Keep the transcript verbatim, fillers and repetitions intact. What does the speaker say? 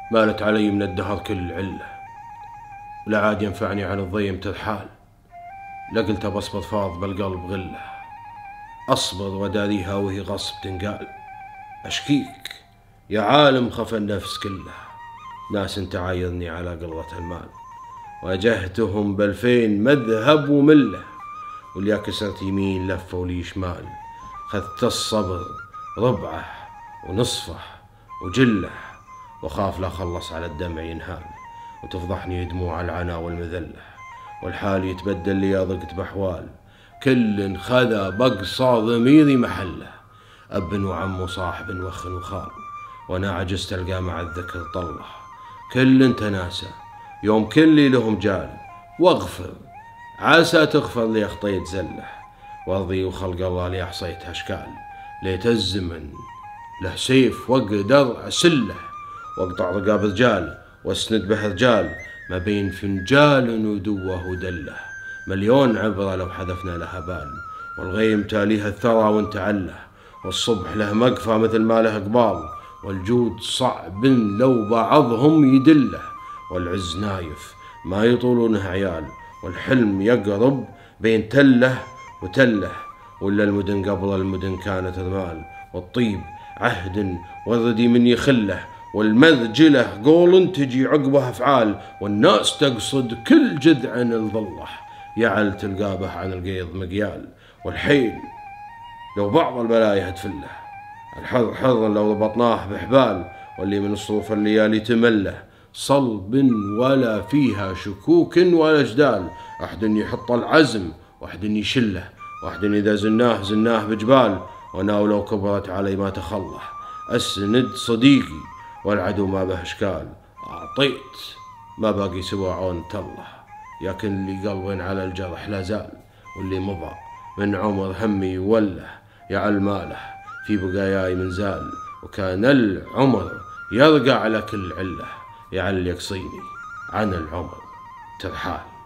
مالت علي من الدهر كل علة، ولا عاد ينفعني عن الضيم ترحال. لقلت بصبر فاض بالقلب غلة، أصبر وداريها وهي غصب تنقال. أشكيك يا عالم خفى النفس كله، ناس تعايرني على قلة المال. واجهتهم بألفين مذهب وملة، واللي كسرت يمين لفوا لي شمال. خذت الصبر ربعه ونصفه وجله، وخاف لا خلص على الدمع ينهال، وتفضحني دموع العنا والمذلة. والحال يتبدل لي ضقت بحوال، كل خذا بقصى ضميري محله. أب وعم وصاحب وخ وخال، وانا عجزت القى مع الذكر طله. كل تناسى يوم كل لهم جال، واغفر عسى تغفر لي اخطيت زله. وارضي وخلق الله لي احصيتها اشكال، ليت الزمن له سيف واقدر اسله. واقطع رقاب رجال واسند به رجال، ما بين فنجال ودوه ودله. مليون عبرة لو حذفنا لها بال، والغيم تاليها الثرى وانتعله. والصبح له مقفى مثل ما له قبال، والجود صعب لو بعضهم يدله. والعز نايف ما يطولونه عيال، والحلم يقرب بين تله وتله. ولا المدن قبل المدن كانت رمال، والطيب عهد والردي من يخله. والمذجله قول تجي عقبه افعال، والناس تقصد كل جذع الظله. يعل تلقابه عن القيض مقيال، والحيل لو بعض البلايا تفله. الحر حر لو ربطناه بحبال، واللي من الصوف الليالي تمله. صلب ولا فيها شكوك ولا جدال، أحد يحط العزم وأحد يشله. وأحد إذا زناه زناه بجبال، وانا ولو كبرت علي ما تخله. أسند صديقي والعدو ما به اشكال، أعطيت ما باقي سوى عون تله. ياكن اللي قلب على الجرح لا زال، واللي مضى من عمر همي وله. يعل ماله في بقاياي من زال، وكان العمر يرقى على كل عله. يعل يقصيني عن العمر ترحال.